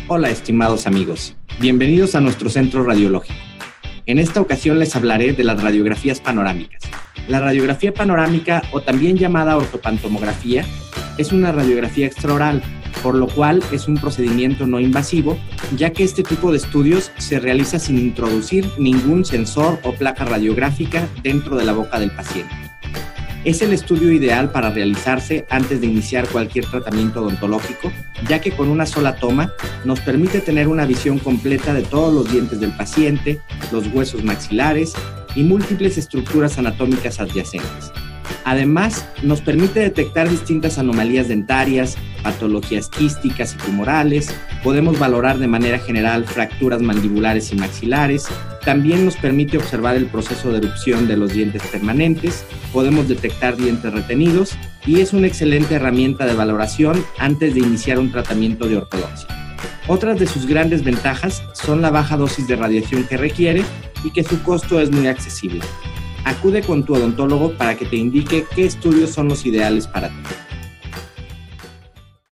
Hola, estimados amigos. Bienvenidos a nuestro centro radiológico. En esta ocasión les hablaré de las radiografías panorámicas. La radiografía panorámica, o también llamada ortopantomografía, es una radiografía extraoral, por lo cual es un procedimiento no invasivo, ya que este tipo de estudios se realiza sin introducir ningún sensor o placa radiográfica dentro de la boca del paciente. Es el estudio ideal para realizarse antes de iniciar cualquier tratamiento odontológico, ya que con una sola toma nos permite tener una visión completa de todos los dientes del paciente, los huesos maxilares y múltiples estructuras anatómicas adyacentes. Además, nos permite detectar distintas anomalías dentarias, patologías quísticas y tumorales, podemos valorar de manera general fracturas mandibulares y maxilares, también nos permite observar el proceso de erupción de los dientes permanentes, podemos detectar dientes retenidos y es una excelente herramienta de valoración antes de iniciar un tratamiento de ortodoncia. Otras de sus grandes ventajas son la baja dosis de radiación que requiere y que su costo es muy accesible. Acude con tu odontólogo para que te indique qué estudios son los ideales para ti.